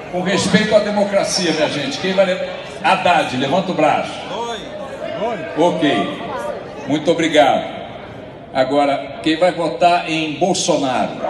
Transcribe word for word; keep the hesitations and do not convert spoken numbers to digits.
Com respeito à democracia, minha gente. Quem vai... Haddad, levanta o braço. Ok. Muito obrigado. Agora, quem vai votar em Bolsonaro?